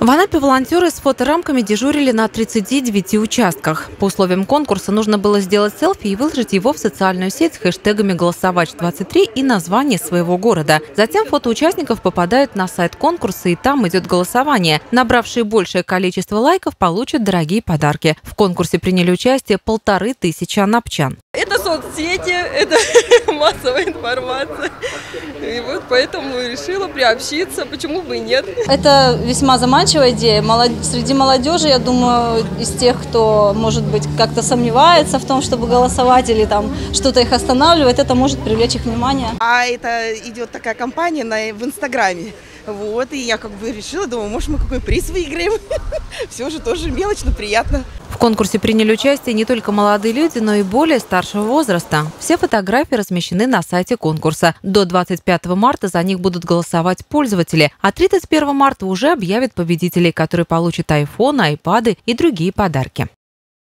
В Анапе волонтеры с фоторамками дежурили на 39 участках. По условиям конкурса нужно было сделать селфи и выложить его в социальную сеть с хэштегами «Голосовать23» и название своего города. Затем фото участников попадают на сайт конкурса, и там идет голосование. Набравшие большее количество лайков получат дорогие подарки. В конкурсе приняли участие 1500 анапчан. Это соцсети, это массовая информация. И вот поэтому решила приобщиться, почему бы и нет. Это весьма заманчивая идея. Среди молодежи, я думаю, из тех, кто, может быть, как-то сомневается в том, чтобы голосовать или там что-то их останавливает, это может привлечь их внимание. А это идет такая кампания в Инстаграме. Вот, и я решила, думаю, может, мы какой приз выиграем. Все же тоже мелочь, но приятно. В конкурсе приняли участие не только молодые люди, но и более старшего возраста. Все фотографии размещены на сайте конкурса. До 25 марта за них будут голосовать пользователи, а 31 марта уже объявят победителей, которые получат айфоны, айпады и другие подарки.